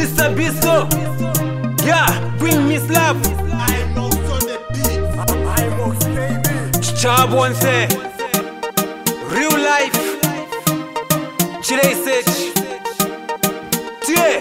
Mr. Bisto, yeah, bring Miss Love. I'm also the beat. imoxy, baby. Chab one say, real life. Chile search. Tie.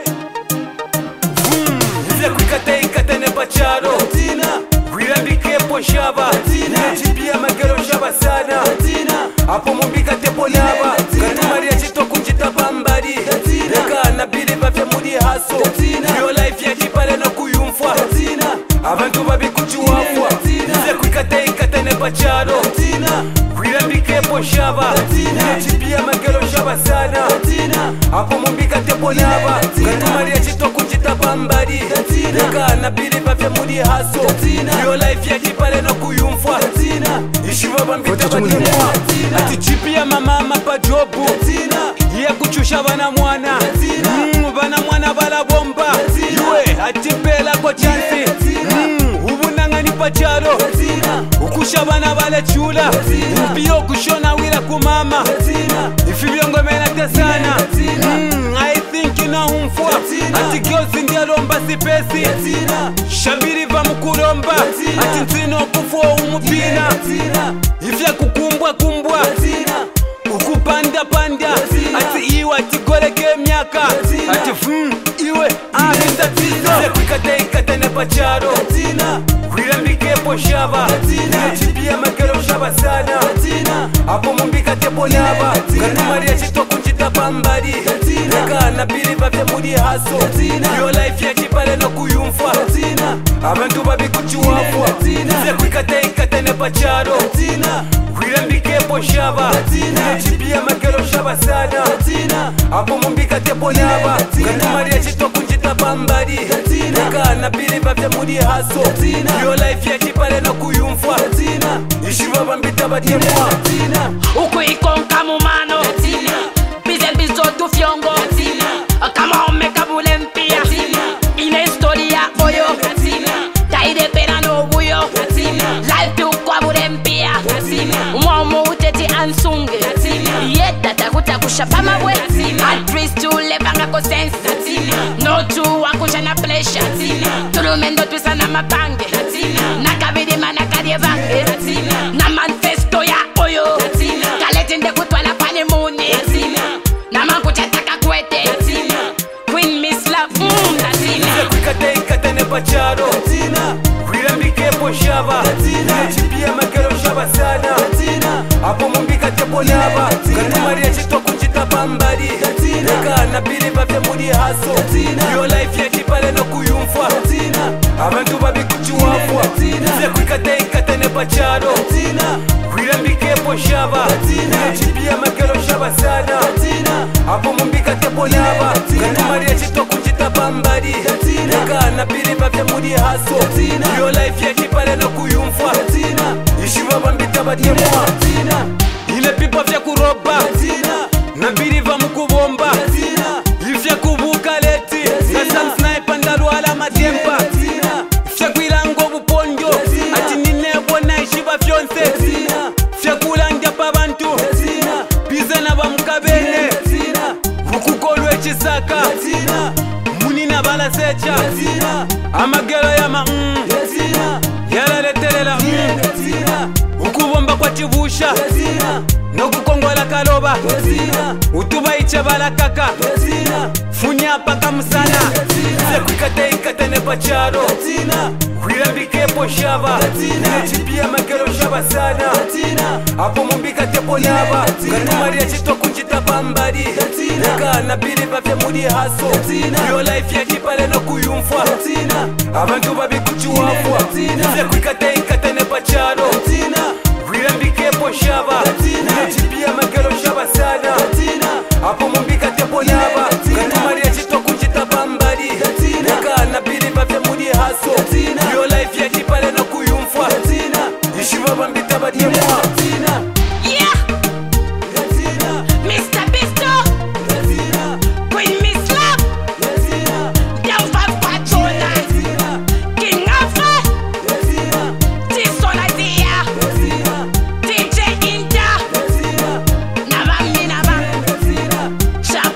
Ze kwikata ikata ne bacharo. Wirambike po shaba. Chipia magero shaba sana. Apo mumbika tepo lava. Katumaria chito kunjita bambari. Leka na bili bafya mudi haso. Real life ya chipale no kuyumfwa. Abantu babi kuchuwafwa. Ze kwikata ikata ne bacharo. Wirambike po shaba. Chipia magero shaba sana. Apo mumbika tepo lava. Katumaria chito kunjita bambari. Leka na bili bafya mudi haso. Real life ya chipale no kuyumfwa. Ishiva bambita batemwa. Ati chipia mama pa jobu. Ye kuchusha bana mwana. Bana mwana bala bomba. Yue ati pela kwa chansi. Ubunangani pacharo. Ukusha bana bala chula. Mpio kushona wila kumama. Ifibio ngomena tesana. I think you know umfwa. Ati gyozi ndia lomba sipesi. Shabiri va mkulomba. Ati ntino kufua umupina. Ifya kukumbwa kumbwa. Ukupanda panda. Ati iwa tigoleke miaka. Ati iwe Mr. Bisto. Ze kwikata ikata ne pacharo. Wirambike po shaba. Chipia magero shaba sana. Apo mumbika tepo lava. Katumaria chito kunjita bambari. Leka na bili bafya mudi haso. Real life ya chipale no kuyumfwa. Abantu babi kuchuwafwa. Ze kwikata ikata ne pacharo. Wirambike po shaba. Chipia magero shaba sana. Apo mumbika tepo lava. Katumaria chito kunjita bambari. Leka na bili bafya mudi haso. Real life ya chipale no kuyumfwa. Ishiva bambita batemwa. Uku ikonka mumano Bizel bizo tu fiongo Kama omeka bule mpia Ina historia oyo Taide pena no buyo Life ukwa bule mpia Umomo uteti ansunge Yeta takuta kushapama we Adris tu lebanga ko sense No tu wakusha na pleasure Tulumendo twisana mapange Nakabidi manakadie bange Na manifesto ya oyo Kaletinde kutwala pane muni Na mankuchataka kwete Queen Miss Love Ze kwikata ikata ne pacharo. Wirambike po shaba. Chipia magero shaba sana. Apo mumbika tepo lava. Katumaria chito kunjita bambari. Leka na bili bafya mudi haso. Real life ya chipale no kuyumfwa. Abantu babi kuchuwafwa. Ze kwikata ikata ne pacharo. Wirambike po shaba. Chipia magero shaba sana. Apo mumbika tepo lava. Katumaria chito kunjita bambari. Leka na bili bafya mudi haso. Real life ya chipale no kuyumfwa. Ishiva bambita batemwa. Ile pipa vya kuroba. Na bili va mukubomba. Ifya kubuka leti. Na sam sniper ndalwala madempa. Ifya kwilango buponjo. Ati ninebo na ishiva fyonse. Ifya kulanja pa bantu. Bize na bamukabene. Ukukolwe chisaka. Muni na bala secha. Amagelo ya Yala letelela Ukubomba kwa chivusha No kukongola kaloba Utuba iche bala kaka Funya paka musana Ze kwikata ikata ne pacharo. Wirambike po shaba. Chipia magero shaba sana. Apo mumbika tepo lava. Katumaria chito kunjita bambari. Leka na bili bafya mudi haso. Real life ya chipale no kuyumfwa. Abantu babi kuchuwafwa. Ze kwikata ikata ne pacharo. Wirambike po shaba. Chipia magero shaba sana. Apo mumbika tepo lava. Katumaria chito kunjita bambari. Leka na bili bafya mudi haso. Real life ya chipale no kuyumfwa. Ishiva bambita batemwa. Yeah Mr. Bisto Queen Miss Love Young Patrona King Alpha Tison Idea DJ Inter Nabam Minabam Chab